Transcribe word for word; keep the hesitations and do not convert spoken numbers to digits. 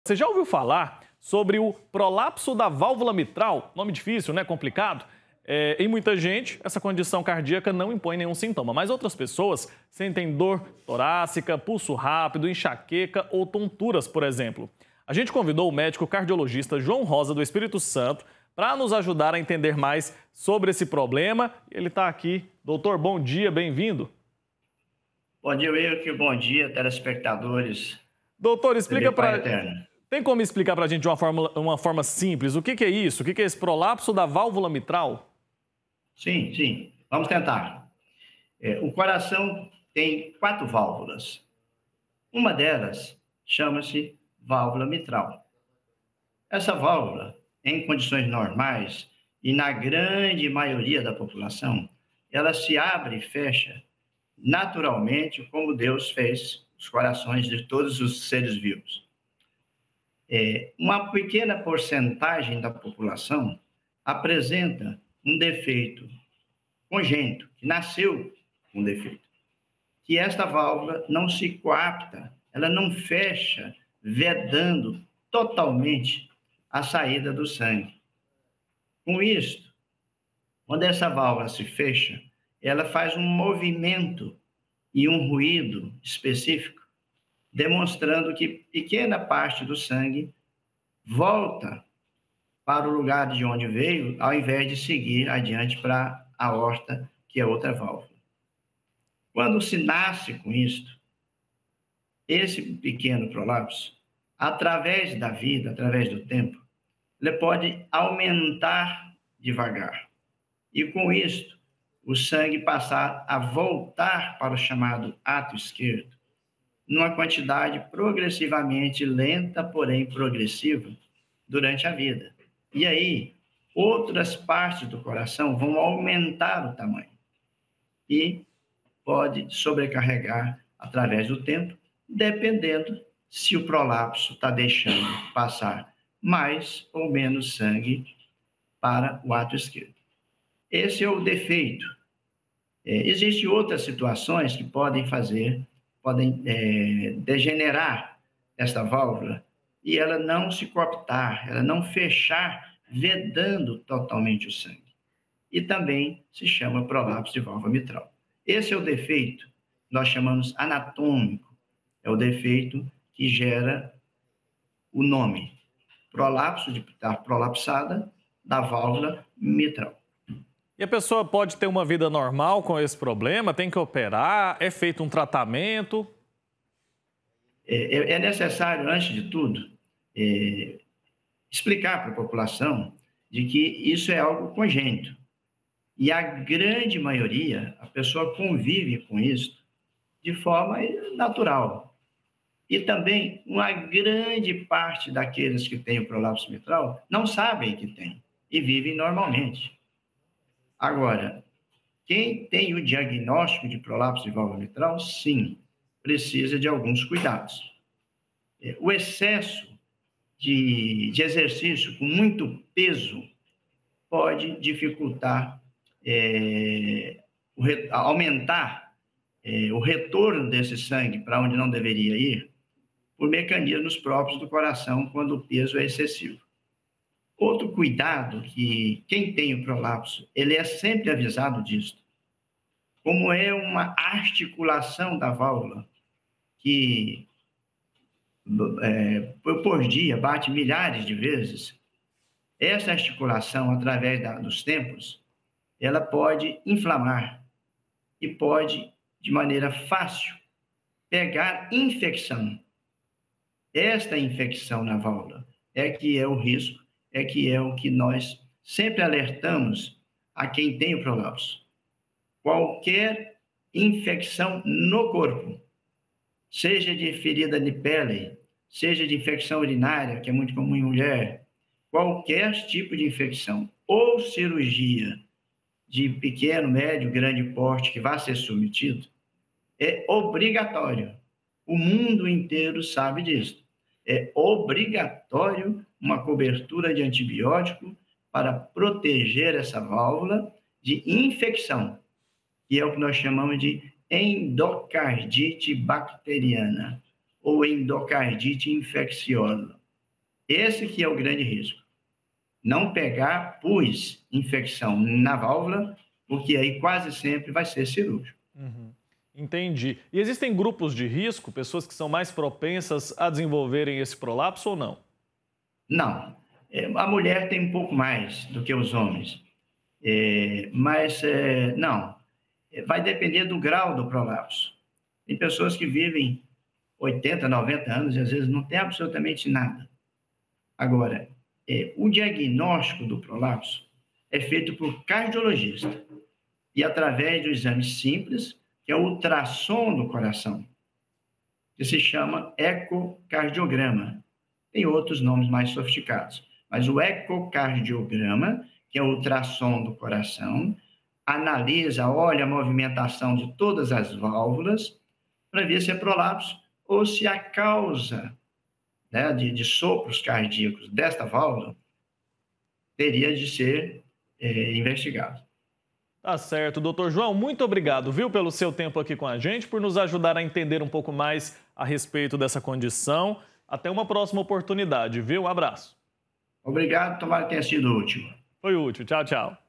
Você já ouviu falar sobre o prolapso da válvula mitral? Nome difícil, né? Complicado. É, em muita gente, essa condição cardíaca não impõe nenhum sintoma, mas outras pessoas sentem dor torácica, pulso rápido, enxaqueca ou tonturas, por exemplo. A gente convidou o médico cardiologista João Rosa do Espírito Santo para nos ajudar a entender mais sobre esse problema. Ele está aqui. Doutor, bom dia, bem-vindo. Bom dia, Wilker. Bom dia, telespectadores. Doutor, explica Pai para... Eterno. Tem como explicar para a gente de uma forma, uma forma simples o que, que é isso? O que, que é esse prolapso da válvula mitral? Sim, sim. Vamos tentar. É, o coração tem quatro válvulas. Uma delas chama-se válvula mitral. Essa válvula, em condições normais e na grande maioria da população, ela se abre e fecha naturalmente, como Deus fez os corações de todos os seres vivos. É, uma pequena porcentagem da população apresenta um defeito congênito, que nasceu com defeito, que esta válvula não se coapta, ela não fecha, vedando totalmente a saída do sangue. Com isto, quando essa válvula se fecha, ela faz um movimento e um ruído específico, demonstrando que pequena parte do sangue volta para o lugar de onde veio, ao invés de seguir adiante para a aorta, que é outra válvula. Quando se nasce com isto, esse pequeno prolapso, através da vida, através do tempo, ele pode aumentar devagar. E com isto, o sangue passar a voltar para o chamado ato esquerdo, numa quantidade progressivamente lenta, porém progressiva, durante a vida. E aí, outras partes do coração vão aumentar o tamanho e pode sobrecarregar através do tempo, dependendo se o prolapso está deixando passar mais ou menos sangue para o ato esquerdo. Esse é o defeito. É, existem outras situações que podem fazer podem é, degenerar esta válvula e ela não se coaptar, ela não fechar, vedando totalmente o sangue. E também se chama prolapso de válvula mitral. Esse é o defeito, nós chamamos anatômico, é o defeito que gera o nome, prolapso, de estar prolapsada, da válvula mitral. E a pessoa pode ter uma vida normal com esse problema? Tem que operar? É feito um tratamento? É, é necessário, antes de tudo, é, explicar para a população de que isso é algo congênito. E a grande maioria, a pessoa convive com isso de forma natural. E também, uma grande parte daqueles que têm o prolapso mitral não sabem que tem e vivem normalmente. Agora, quem tem o diagnóstico de prolapso de válvula mitral, sim, precisa de alguns cuidados. O excesso de, de exercício com muito peso pode dificultar, é, o, aumentar é, o retorno desse sangue para onde não deveria ir, por mecanismos próprios do coração, quando o peso é excessivo. Outro cuidado que quem tem o prolapso, ele é sempre avisado disso. Como é uma articulação da válvula que é, por dia bate milhares de vezes, essa articulação, através da, dos tempos, ela pode inflamar e pode, de maneira fácil, pegar infecção. Esta infecção na válvula é que é o risco, é que é o que nós sempre alertamos a quem tem o prolapso. Qualquer infecção no corpo, seja de ferida de pele, seja de infecção urinária, que é muito comum em mulher, qualquer tipo de infecção ou cirurgia de pequeno, médio, grande porte que vá ser submetido, é obrigatório. O mundo inteiro sabe disso. É obrigatório uma cobertura de antibiótico para proteger essa válvula de infecção, que é o que nós chamamos de endocardite bacteriana ou endocardite infecciosa. Esse que é o grande risco. Não pegar pus, infecção na válvula, porque aí quase sempre vai ser cirúrgico. Uhum. Entendi. E existem grupos de risco, pessoas que são mais propensas a desenvolverem esse prolapso ou não? Não. É, a mulher tem um pouco mais do que os homens. É, mas, é, não. É, vai depender do grau do prolapso. Tem pessoas que vivem oitenta, noventa anos e às vezes não tem absolutamente nada. Agora, é, o diagnóstico do prolapso é feito por cardiologista e através do exame simples, que é o ultrassom do coração, que se chama ecocardiograma. Tem outros nomes mais sofisticados, mas o ecocardiograma, que é o ultrassom do coração, analisa, olha a movimentação de todas as válvulas para ver se é prolapso ou se a causa, né, de, de sopros cardíacos desta válvula teria de ser é, investigado. Tá certo, doutor João, muito obrigado, viu, pelo seu tempo aqui com a gente, por nos ajudar a entender um pouco mais a respeito dessa condição. Até uma próxima oportunidade, viu? Um abraço. Obrigado, tomara que tenha sido útil. Foi útil. Tchau, tchau.